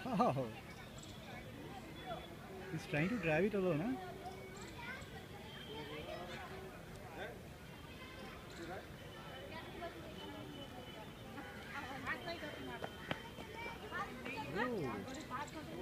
Wow. He's trying to drive it alone, huh? Oh.